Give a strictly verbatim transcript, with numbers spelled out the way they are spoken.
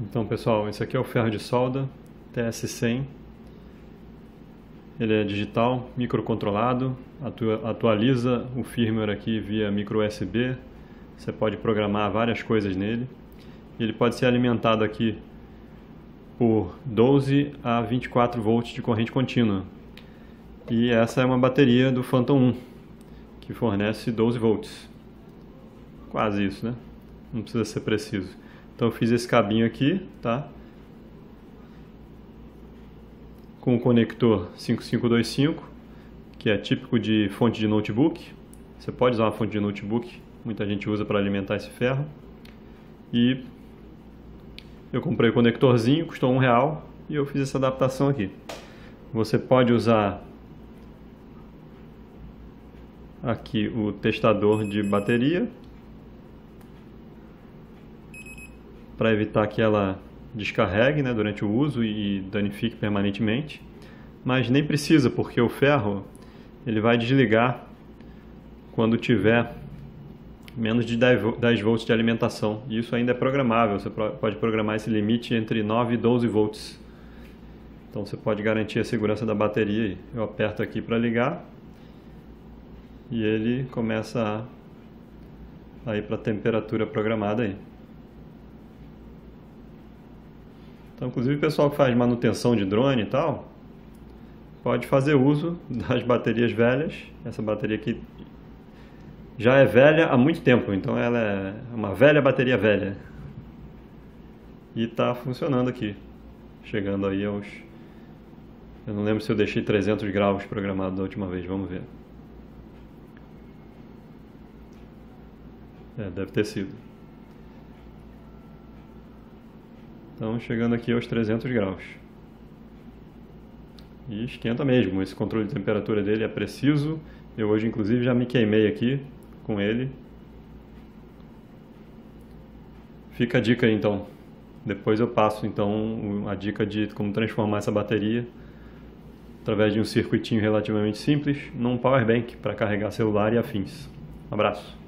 Então, pessoal, esse aqui é o ferro de solda T S cem. Ele é digital, microcontrolado, atua, atualiza o firmware aqui via micro U S B. Você pode programar várias coisas nele. Ele pode ser alimentado aqui por doze a vinte e quatro volts de corrente contínua. E essa é uma bateria do Phantom um, que fornece doze volts. Quase isso, né? Não precisa ser preciso. Então eu fiz esse cabinho aqui, tá? Com o conector cinco cinco dois cinco, que é típico de fonte de notebook. Você pode usar uma fonte de notebook, muita gente usa para alimentar esse ferro. E eu comprei o conectorzinho, custou um real, e eu fiz essa adaptação aqui. Você pode usar aqui o testador de bateria para evitar que ela descarregue, né, durante o uso e danifique permanentemente, mas nem precisa, porque o ferro ele vai desligar quando tiver menos de dez volts de alimentação, e isso ainda é programável. Você pode programar esse limite entre nove e doze volts, então você pode garantir a segurança da bateria. Eu aperto aqui para ligar e ele começa a, a ir para a temperatura programada aí. Então, inclusive o pessoal que faz manutenção de drone e tal, pode fazer uso das baterias velhas. Essa bateria aqui já é velha há muito tempo, então ela é uma velha bateria velha. E está funcionando aqui, chegando aí aos... Eu não lembro se eu deixei trezentos graus programado da última vez, vamos ver. É, deve ter sido. Então, chegando aqui aos trezentos graus. E esquenta mesmo, esse controle de temperatura dele é preciso. Eu hoje, inclusive, já me queimei aqui com ele. Fica a dica aí, então. Depois eu passo, então, a dica de como transformar essa bateria através de um circuitinho relativamente simples num power bank para carregar celular e afins. Um abraço.